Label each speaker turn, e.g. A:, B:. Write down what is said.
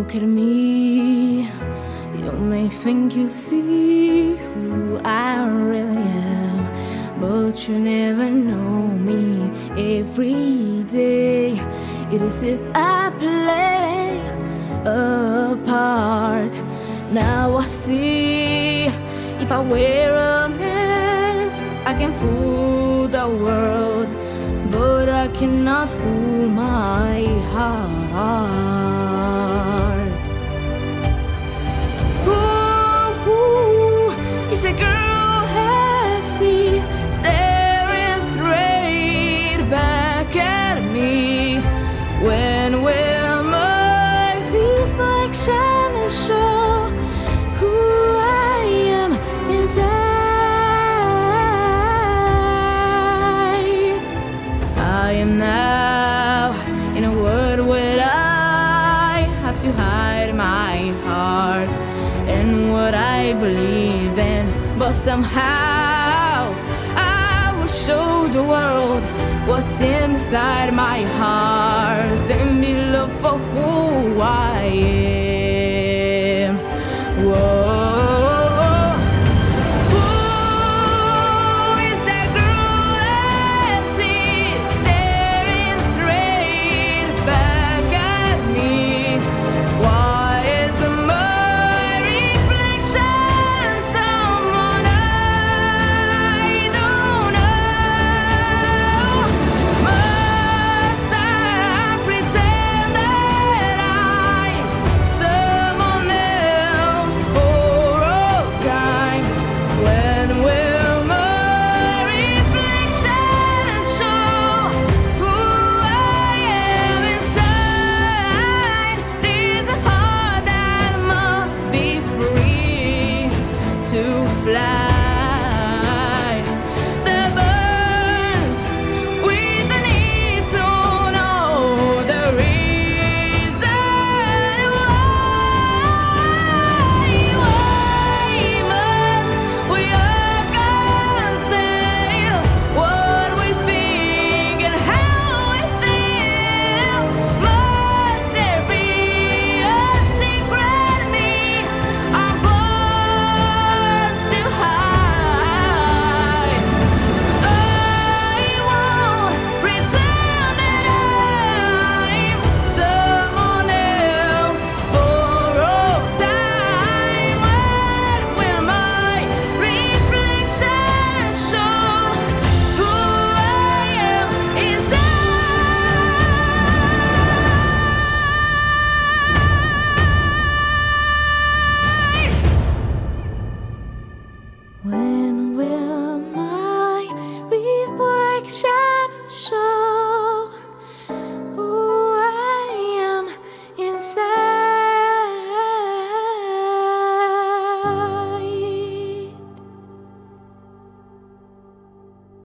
A: look at me, you may think you see who I really am, but you never know me. Every day it is if I play a part. Now I see, if I wear a mask, I can fool the world, but I cannot fool my heart. Ooh, it's a girl I see, staring straight back at me. When will my reflection show who I am inside? I am now in a world where I have to hide my heart and what I believe in, but somehow I will show the world what's inside my heart and be loved for who I am.